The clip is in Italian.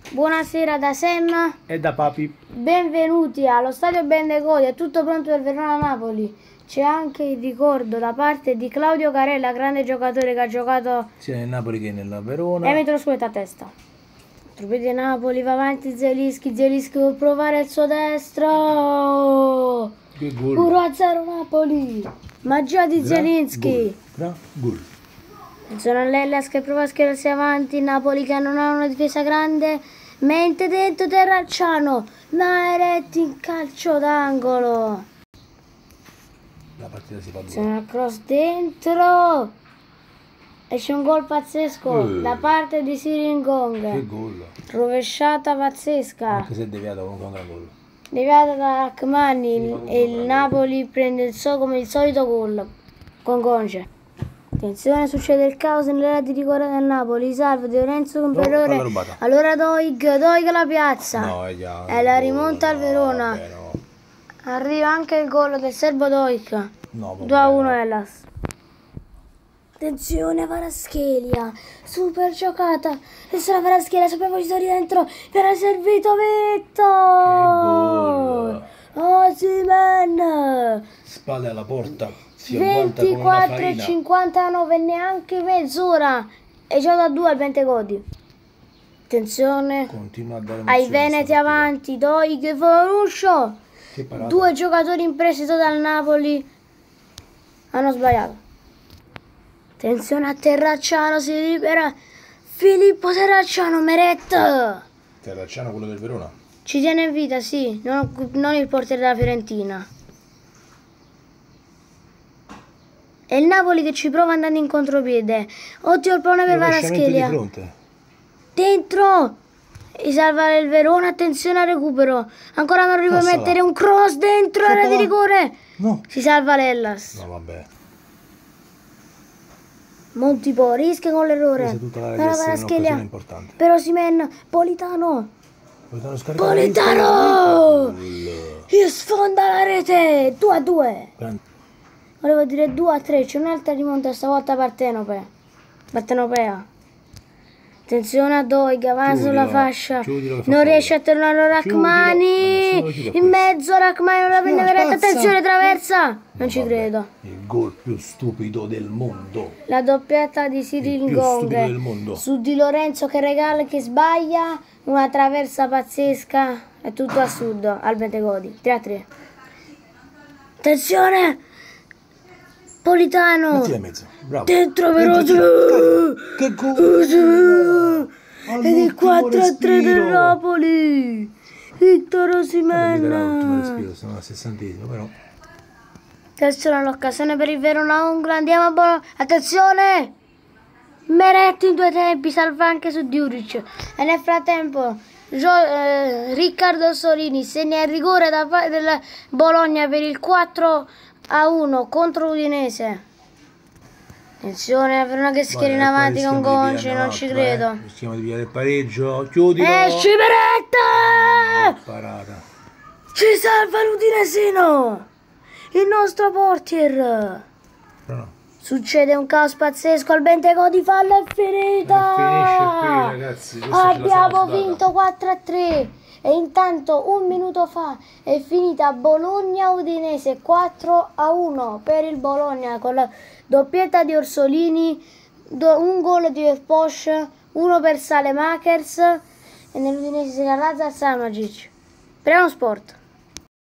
Buonasera da Sam e da Papi. Benvenuti allo stadio Bentegodi, è tutto pronto per Verona-Napoli. C'è anche il ricordo da parte di Claudio Carella, grande giocatore che ha giocato sia nel Napoli che nella Verona. E metto lo scudetto a testa. Truppi Napoli, va avanti Zielinski vuole provare il suo destro. 1-0 Napoli. Magia di Zielinski. Gol. Sono Lellas che prova a schierarsi avanti, Napoli che non ha una difesa grande, mente dentro Terracciano, Maeretti in calcio d'angolo. La partita si fa C'è una cross dentro e c'è un gol pazzesco da parte di Siringong. Che gol! Rovesciata pazzesca. Anche se è deviata comunque un gran gol. Deviata da Rachmani e il Napoli prende come il solito gol con Conce. Attenzione, succede il caos nell'area di rigore del Napoli, salva Di Lorenzo con errore. Allora Doig la piazza. No, e la rimonta al Verona. No. Arriva anche il gol del serbo Doig. No, 2-1 Hellas. Attenzione Kvaratskhelia, super giocata. Adesso la Kvaratskhelia, sapeva di dentro. Era servito Vitto. Osimhen. Spalle alla porta. 24-59, neanche mezz'ora e già da 2 al Bentegodi. Attenzione, continua a dare ai Veneti avanti, Doig, Foruscio, 2 giocatori in prestito dal Napoli hanno sbagliato. Attenzione a Terracciano, si libera Filippo Terracciano, Meret. Terracciano, quello del Verona? Ci tiene in vita, sì, non il portiere della Fiorentina. È il Napoli che ci prova andando in contropiede. Oddio il pallone per Kvaratskhelia. Dentro. E salva il Verona. Attenzione al recupero. Ancora non arriva a mettere un cross dentro l'area di rigore. No. Si salva l'Hellas. No, vabbè. Montipo rischia con l'errore. Kvaratskhelia. Per Osimhen. Politano. Politano. E sfonda la rete. 2-2. Volevo dire 2-3, c'è un'altra rimonta stavolta partenopea. Attenzione a Doig, avanza sulla fascia. Non riesce a tornare Rachmani. In mezzo Rachmani, non la prende Verratti. Attenzione, traversa. Non ci credo. Il gol più stupido del mondo. La doppietta di Siringong su Di Lorenzo che regala, che sbaglia. Una traversa pazzesca. È tutto assurdo al Bentegodi. 3-3. Attenzione. Politano dentro veloce, che gol! Ed il 4-3 del Napoli. Vittor Osimhen. Sono al 60esimo però. Attenzione all'occasione per il Verona, andiamo a Bologna. Attenzione, Meretti in 2 tempi, salva anche su Djuric. E nel frattempo Riccardo Solini segna il rigore da parte del Bologna per il 4-1 contro Udinese. Attenzione, la Verona che schiera in avanti con Gonce, non ci credo. Rischiamo di pigliare il pareggio, chiudilo. Sciberetta! Parata. Ci salva l'udinesino, il nostro portier. No. Succede un caos pazzesco, al Bentegodi fallo è finita. Finisce qui ragazzi. Abbiamo vinto 4-3. E intanto un minuto fa è finita Bologna-Udinese 4-1 per il Bologna con la doppietta di Orsolini, un gol di Posch, uno per Salemakers e nell'Udinese si Lazar Samagic. Primo Sport.